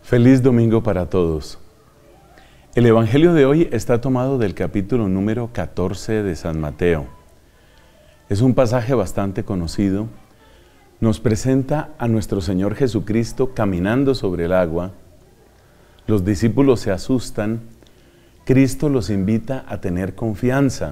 Feliz domingo para todos. El Evangelio de hoy está tomado del capítulo número 14 de San Mateo. Es un pasaje bastante conocido. Nos presenta a nuestro Señor Jesucristo caminando sobre el agua. Los discípulos se asustan. Cristo los invita a tener confianza.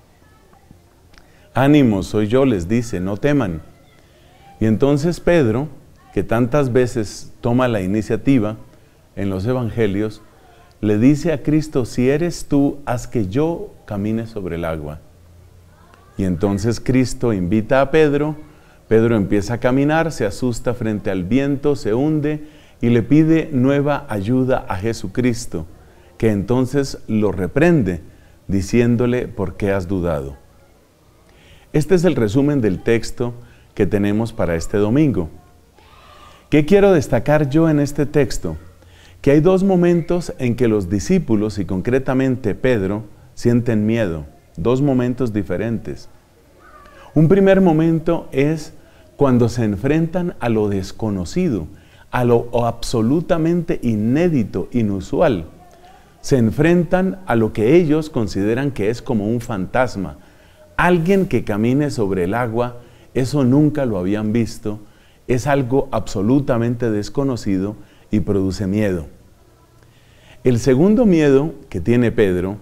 Ánimo, soy yo, les dice, no teman. Y entonces Pedro, que tantas veces toma la iniciativa en los evangelios, le dice a Cristo, si eres tú, haz que yo camine sobre el agua. Y entonces Cristo invita a Pedro, Pedro empieza a caminar, se asusta frente al viento, se hunde y le pide nueva ayuda a Jesucristo, que entonces lo reprende, diciéndole, ¿por qué has dudado? Este es el resumen del texto que tenemos para este domingo. ¿Qué quiero destacar yo en este texto? Que hay dos momentos en que los discípulos, y concretamente Pedro, sienten miedo. Dos momentos diferentes. Un primer momento es cuando se enfrentan a lo desconocido, a lo absolutamente inédito, inusual. Se enfrentan a lo que ellos consideran que es como un fantasma. Alguien que camine sobre el agua, eso nunca lo habían visto. Es algo absolutamente desconocido y produce miedo. El segundo miedo que tiene Pedro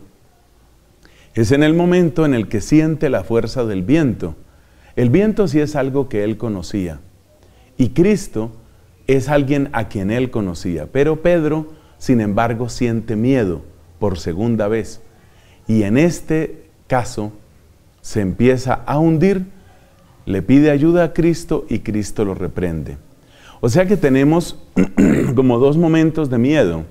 es en el momento en el que siente la fuerza del viento. El viento sí es algo que él conocía y Cristo es alguien a quien él conocía, pero Pedro, sin embargo, siente miedo por segunda vez y en este caso se empieza a hundir. Le pide ayuda a Cristo y Cristo lo reprende. O sea que tenemos como dos momentos de miedo.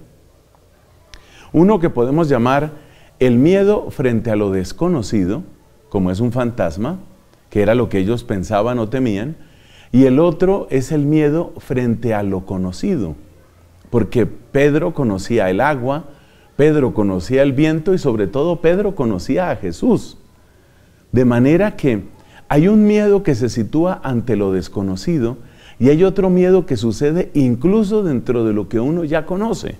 Uno que podemos llamar el miedo frente a lo desconocido, como es un fantasma, que era lo que ellos pensaban o temían, y el otro es el miedo frente a lo conocido, porque Pedro conocía el agua, Pedro conocía el viento y sobre todo Pedro conocía a Jesús. De manera que hay un miedo que se sitúa ante lo desconocido y hay otro miedo que sucede incluso dentro de lo que uno ya conoce.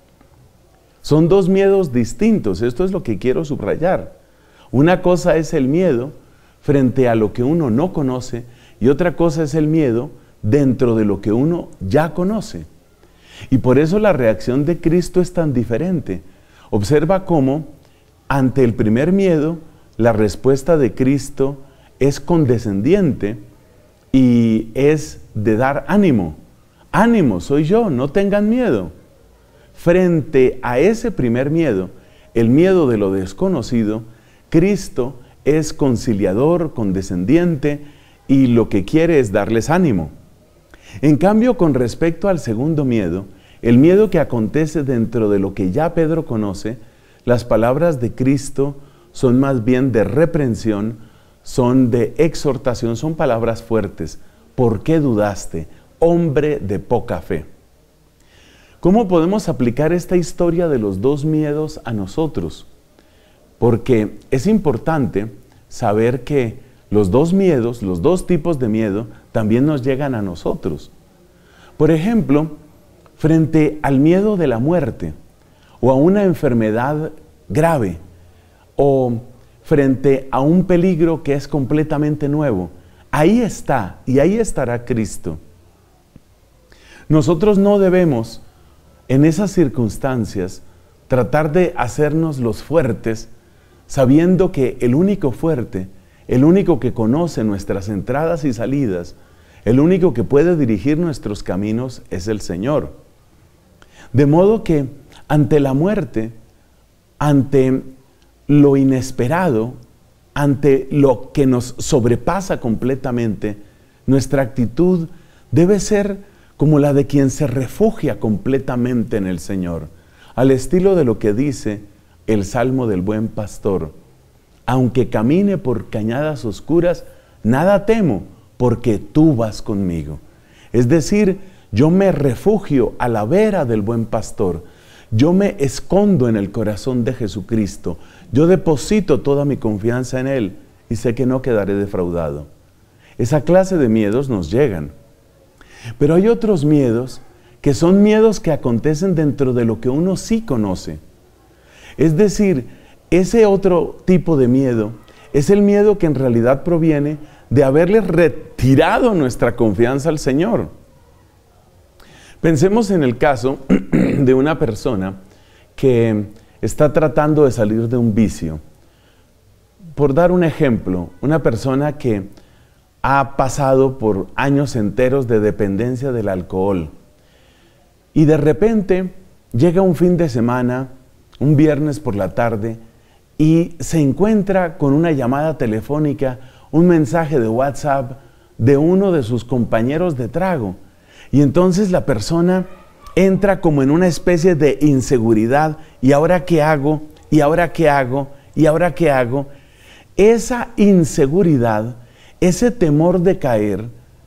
Son dos miedos distintos, esto es lo que quiero subrayar. Una cosa es el miedo frente a lo que uno no conoce y otra cosa es el miedo dentro de lo que uno ya conoce. Y por eso la reacción de Cristo es tan diferente. Observa cómo ante el primer miedo la respuesta de Cristo es condescendiente y es de dar ánimo. Ánimo, soy yo, no tengan miedo. Frente a ese primer miedo, el miedo de lo desconocido, Cristo es conciliador, condescendiente y lo que quiere es darles ánimo. En cambio, con respecto al segundo miedo, el miedo que acontece dentro de lo que ya Pedro conoce, las palabras de Cristo son más bien de reprensión, son de exhortación, son palabras fuertes. ¿Por qué dudaste, hombre de poca fe? ¿Cómo podemos aplicar esta historia de los dos miedos a nosotros? Porque es importante saber que los dos miedos, los dos tipos de miedo, también nos llegan a nosotros. Por ejemplo, frente al miedo de la muerte, o a una enfermedad grave, o frente a un peligro que es completamente nuevo, ahí está y ahí estará Cristo. Nosotros no debemos, en esas circunstancias, tratar de hacernos los fuertes, sabiendo que el único fuerte, el único que conoce nuestras entradas y salidas, el único que puede dirigir nuestros caminos es el Señor. De modo que ante la muerte, ante lo inesperado, ante lo que nos sobrepasa completamente, nuestra actitud debe ser como la de quien se refugia completamente en el Señor, al estilo de lo que dice el Salmo del Buen Pastor. Aunque camine por cañadas oscuras, nada temo, porque tú vas conmigo. Es decir, yo me refugio a la vera del Buen Pastor. Yo me escondo en el corazón de Jesucristo. Yo deposito toda mi confianza en Él y sé que no quedaré defraudado. Esa clase de miedos nos llegan. Pero hay otros miedos que son miedos que acontecen dentro de lo que uno sí conoce. Es decir, ese otro tipo de miedo es el miedo que en realidad proviene de haberle retirado nuestra confianza al Señor. Pensemos en el caso de una persona que está tratando de salir de un vicio. Por dar un ejemplo, una persona que ha pasado por años enteros de dependencia del alcohol y de repente llega un fin de semana, un viernes por la tarde, y se encuentra con una llamada telefónica, un mensaje de WhatsApp de uno de sus compañeros de trago. Y entonces la persona entra como en una especie de inseguridad. ¿Y ahora qué hago? ¿Y ahora qué hago? ¿Y ahora qué hago? Esa inseguridad, ese temor de caer,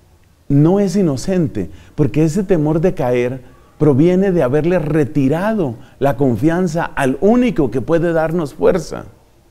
no es inocente, porque ese temor de caer proviene de haberle retirado la confianza al único que puede darnos fuerza.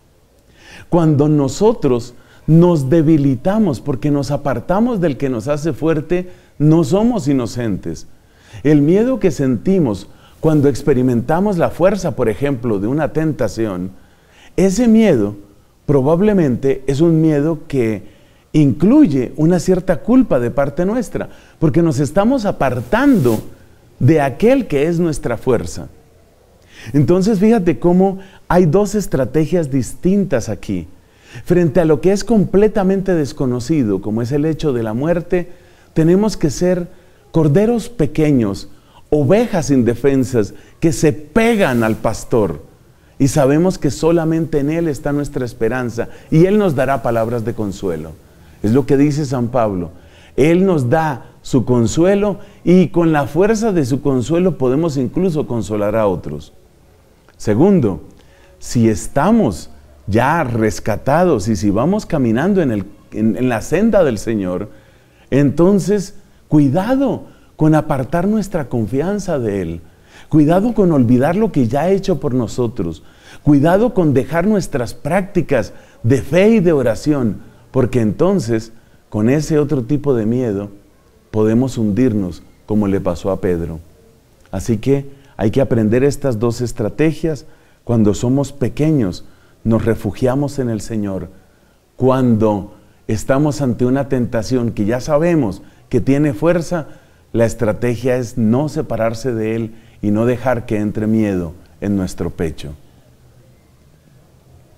Cuando nosotros nos debilitamos porque nos apartamos del que nos hace fuerte, no somos inocentes. El miedo que sentimos cuando experimentamos la fuerza, por ejemplo, de una tentación, ese miedo probablemente es un miedo que incluye una cierta culpa de parte nuestra, porque nos estamos apartando de aquel que es nuestra fuerza. Entonces fíjate cómo hay dos estrategias distintas aquí. Frente a lo que es completamente desconocido, como es el hecho de la muerte, tenemos que ser corderos pequeños, ovejas indefensas que se pegan al pastor. Y sabemos que solamente en Él está nuestra esperanza y Él nos dará palabras de consuelo. Es lo que dice San Pablo. Él nos da su consuelo y con la fuerza de su consuelo podemos incluso consolar a otros. Segundo, si estamos ya rescatados y si vamos caminando en la senda del Señor, entonces cuidado con apartar nuestra confianza de Él. Cuidado con olvidar lo que ya ha hecho por nosotros. Cuidado con dejar nuestras prácticas de fe y de oración, porque entonces, con ese otro tipo de miedo, podemos hundirnos como le pasó a Pedro. Así que hay que aprender estas dos estrategias. Cuando somos pequeños, nos refugiamos en el Señor. Cuando estamos ante una tentación que ya sabemos que tiene fuerza, la estrategia es no separarse de Él y no dejar que entre miedo en nuestro pecho.